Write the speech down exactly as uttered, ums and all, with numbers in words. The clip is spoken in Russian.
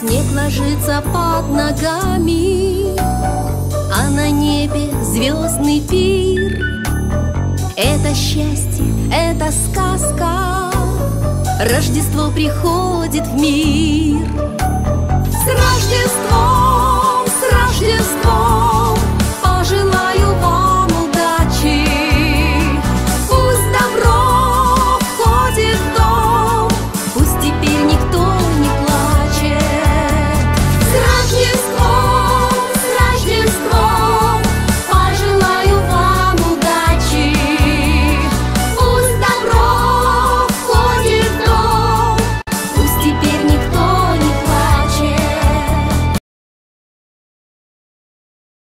Снег ложится под ногами, а на небе звездный пир. Это счастье, это сказка, Рождество приходит в мир. С Рождеством, с Рождеством, пожелаю